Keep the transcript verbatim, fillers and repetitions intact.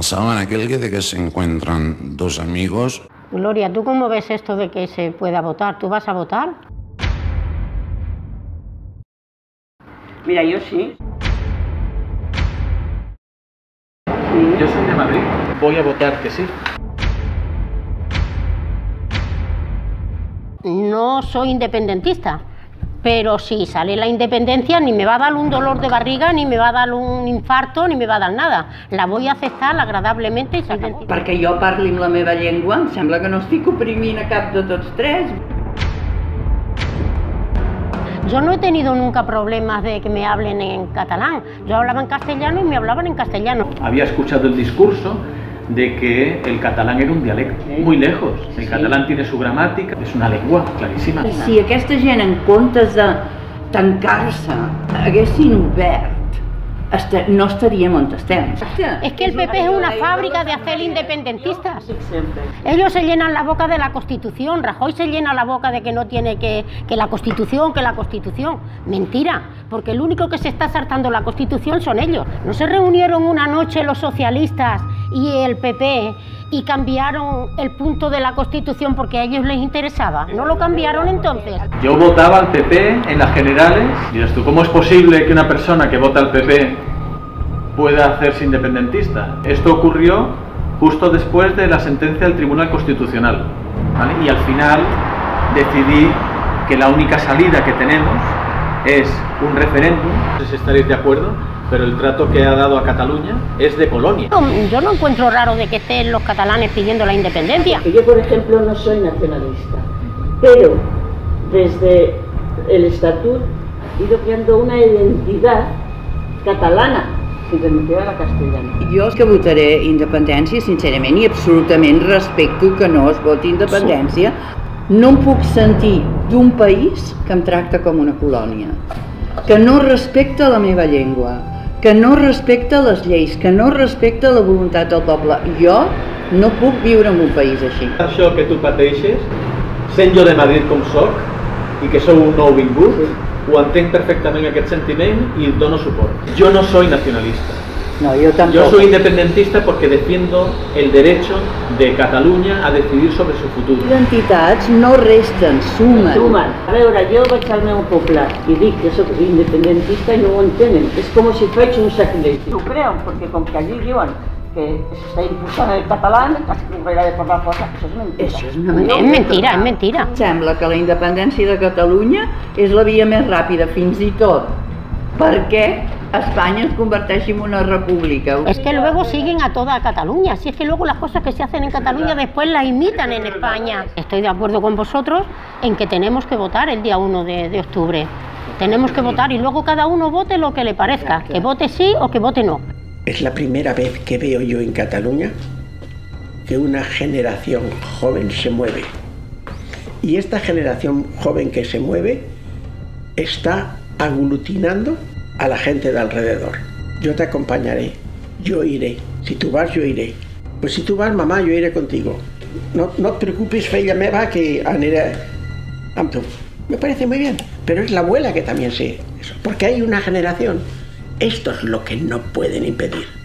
Saben aquel que de que se encuentran dos amigos. Gloria, ¿tú cómo ves esto de que se pueda votar? ¿Tú vas a votar? Mira, yo sí. Sí. Yo soy de Madrid. Voy a votar que sí. No soy independentista, pero si sale la independencia ni me va a dar un dolor de barriga, ni me va a dar un infarto, ni me va a dar nada. La voy a aceptar agradablemente i s'acabó. Perquè jo parli amb la meva llengua, em sembla que no estic oprimint a cap de tots tres. Yo no he tenido nunca problemas de que me hablen en catalán. Yo hablaba en castellano y me hablaban en castellano. Había escuchado el discurso de que el catalán era un dialecto, muy lejos. El catalán tiene su gramática, es una lengua clarísima. Si aquesta gent, en comptes de tancar-se, haguessin obert, no estaríem on estem. Es que el P P es una fábrica de hacer independentistas. Ellos se llenan la boca de la Constitución. Rajoy se llena la boca de que no tiene que, que la Constitución, que la Constitución. Mentira, porque el único que se está saltando la Constitución son ellos. No se reunieron una noche los socialistas y el P P y cambiaron el punto de la Constitución porque a ellos les interesaba. ¿No lo cambiaron entonces? Yo votaba al P P en las generales. Dirás tú, ¿cómo es posible que una persona que vota al P P pueda hacerse independentista? Esto ocurrió justo después de la sentencia del Tribunal Constitucional, ¿vale? Y al final decidí que la única salida que tenemos es un referéndum. No sé si estaréis de acuerdo, pero el trato que ha dado a Cataluña es de colonia. No, yo no encuentro raro de que estén los catalanes pidiendo la independencia. Yo, por ejemplo, no soy nacionalista, pero desde el Estatut he ido creando una identidad catalana, sin renunciar a la castellana. Jo és que votaré independència, sincerament, i absolutament respecto que no es voti independència. No em puc sentir d'un país que em tracta com una colònia, que no respecta la meva llengua, que no respecta les lleis, que no respecta la voluntat del poble. Jo no puc viure en un país així. Això que tu pateixes, sent jo de Madrid com soc, i que sou un nou vingut, ho entenc perfectament aquest sentiment i el dono suport. Jo no soy nacionalista. No, yo tampoco. Yo soy independentista porque defiendo el derecho de Catalunya a decidir sobre su futuro. Les entitats no resten, sumen. Sumen. A veure, jo vaig al meu poble i dic que soc independentista i no ho entenen. És com si faig un sacrilegi. Ho creuen, perquè com que allí diuen que s'està imposant el català, casi que haurà de parlar cosa, això és mentira. Això és una mentira. Es mentira, es mentira. Sembla que la independència de Catalunya és la via més ràpida, fins i tot perquè España es converteixi en una república. Es que luego siguen a toda Cataluña, si es que luego las cosas que se hacen en Cataluña después las imitan en España. Estoy de acuerdo con vosotros en que tenemos que votar el día uno de, de octubre. Tenemos que votar y luego cada uno vote lo que le parezca, que vote sí o que vote no. Es la primera vez que veo yo en Cataluña que una generación joven se mueve. Y esta generación joven que se mueve está aglutinando a la gente de alrededor. Yo te acompañaré, yo iré. Si tú vas, yo iré. Pues si tú vas, mamá, yo iré contigo. No, no et preocupes, filla meva, que aniré amb tu. Me parece muy bien, pero es la abuela que también sé eso, porque hay una generación. Esto es lo que no pueden impedir.